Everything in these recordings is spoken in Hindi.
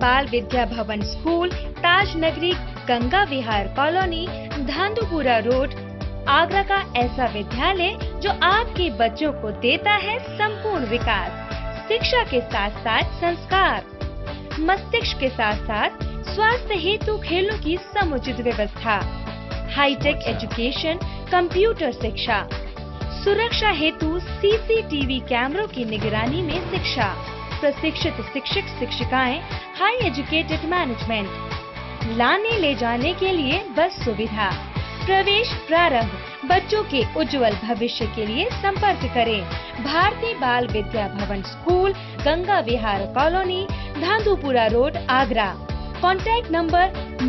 बाल Vidya Bhavan school, Taj Nagari, Ganga Vihar colony, Dhandhupura road, Agra का ऐसा विद्यालय जो आपके बच्चों को देता है संपूर्ण विकास, शिक्षा के साथ साथ संस्कार, मस्तिष्क के साथ साथ स्वास्थ्य हेतु खेलों की समुचित व्यवस्था, हाईटेक एजुकेशन, कंप्यूटर शिक्षा, सुरक्षा हेतु सीसीटीवी कैमरों की निगरानी में शिक्षा, प्रशिक्षित शिक्षक शिक्षिकाएं, हाई एजुकेटेड मैनेजमेंट, लाने ले जाने के लिए बस सुविधा, प्रवेश प्रारंभ, बच्चों के उज्जवल भविष्य के लिए संपर्क करें भारतीय Bal Vidya Bhavan school, Ganga Vihar colony, Dhandhupura road, Agra. Contact number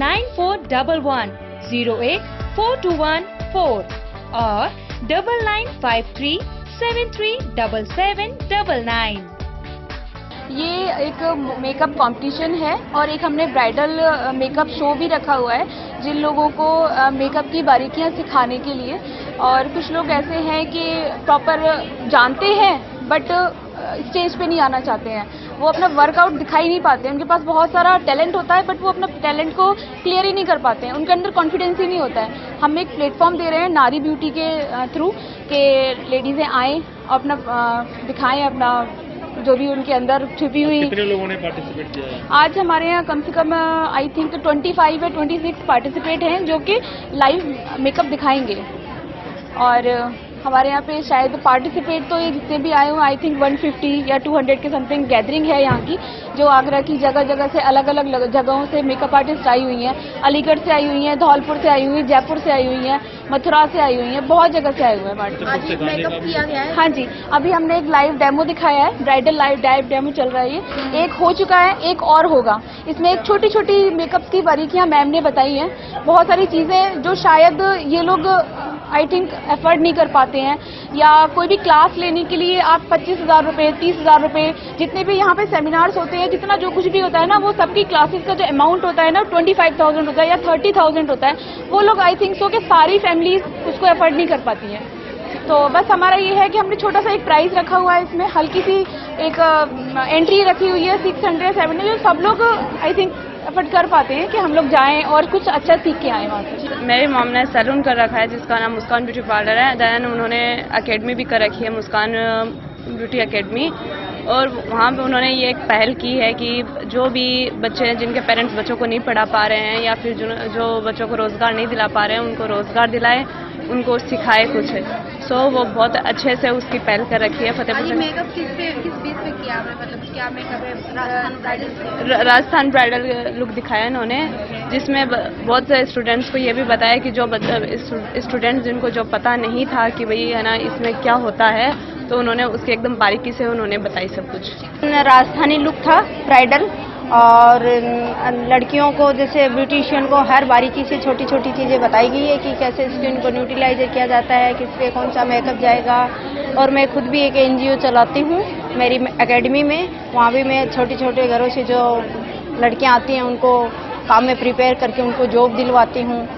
9411084214 और 9953737799। ये एक मेकअप कंपटीशन है और एक हमने ब्राइडल मेकअप शो भी रखा हुआ है जिन लोगों को मेकअप की बारीकियां सिखाने के लिए। और कुछ लोग ऐसे हैं कि प्रॉपर जानते हैं बट स्टेज पे नहीं आना चाहते हैं, वो अपना वर्कआउट दिखाई नहीं पाते हैं, उनके पास बहुत सारा टैलेंट होता है बट वो अपना टैलेंट को क्लियर ही नहीं कर पाते हैं, उनके अंदर कॉन्फिडेंस ही नहीं होता है। हम एक प्लेटफॉर्म दे रहे हैं नारी ब्यूटी के थ्रू के लेडीज़ें आएँ अपना दिखाएं अपना जो भी उनके अंदर छुपी हुई। कितने लोगों ने पार्टिसिपेट किया है? आज हमारे यहाँ कम से कम आई थिंक 25 या 26 पार्टिसिपेट हैं जो कि लाइव मेकअप दिखाएंगे। और हमारे यहाँ पे शायद पार्टिसिपेट तो ये जितने भी आए हुए आई थिंक 150 या 200 के समथिंग गैदरिंग है यहाँ की, जो आगरा की जगह जगह से अलग अलग जगहों से मेकअप आर्टिस्ट आई हुई हैं, अलीगढ़ से आई हुई हैं, धौलपुर से आई हुई हैं, जयपुर से आई हुई हैं, मथुरा से आई हुई हैं, बहुत जगह से आए हुए हैं आर्टिस्ट। आज मेकअप किया गया है? हाँ जी, अभी हमने एक लाइव डेमो दिखाया है, ब्राइडल लाइव डेमो चल रहा है, ये एक हो चुका है, एक और होगा। इसमें एक छोटी छोटी मेकअप की बारीकियां मैम ने बताई हैं, बहुत सारी चीजें जो शायद ये लोग आई थिंक एफर्ड नहीं कर पाते हैं, या कोई भी क्लास लेने के लिए आप 25,000 रुपये, 30,000 रुपये, जितने भी यहाँ पे सेमिनार्स होते हैं, जितना जो कुछ भी होता है ना, वो सबकी क्लासेस का जो अमाउंट होता है ना 25,000 होता है या 30,000 होता है, वो लोग आई थिंक सो कि सारी फैमिलीज उसको एफर्ड नहीं कर पाती हैं। तो बस हमारा ये है कि हमने छोटा सा एक प्राइस रखा हुआ है, इसमें हल्की सी एक एंट्री रखी हुई है 600 700, जो सब लोग आई थिंक एफर्ट कर पाते हैं कि हम लोग जाएं और कुछ अच्छा सीख के आए वहाँ से। मेरी मॉम ने सैलून कर रखा है जिसका नाम मुस्कान ब्यूटी पार्लर है। देन उन्होंने एकेडमी भी कर रखी है, मुस्कान ब्यूटी एकेडमी, और वहाँ पे उन्होंने ये एक पहल की है कि जो भी बच्चे हैं जिनके पेरेंट्स बच्चों को नहीं पढ़ा पा रहे हैं या फिर जो बच्चों को रोज़गार नहीं दिला पा रहे हैं, उनको रोज़गार दिलाए, उनको सिखाए कुछ। सो वो बहुत अच्छे से उसकी पहल कर रखी है। फतेहपुर मेकअप किस बेस पे किया आपने, मतलब क्या मेकअप है? राजस्थान ब्राइडल लुक दिखाया इन्होंने, जिसमें बहुत से स्टूडेंट्स को ये भी बताया कि जो स्टूडेंट्स जिनको जो पता नहीं था कि भाई है ना इसमें क्या होता है, तो उन्होंने उसकी एकदम बारीकी से उन्होंने बताई सब कुछ। राजस्थानी लुक था ब्राइडल, और लड़कियों को जैसे ब्यूटिशियन को हर बारीकी से छोटी छोटी चीज़ें बताई गई है कि कैसे स्किन को न्यूट्रलाइजर किया जाता है, किस पे कौन सा मेकअप जाएगा। और मैं खुद भी एक NGO चलाती हूँ मेरी एकेडमी में, वहाँ भी मैं छोटे छोटे घरों से जो लड़कियाँ आती हैं उनको काम में प्रिपेयर करके उनको जॉब दिलवाती हूँ।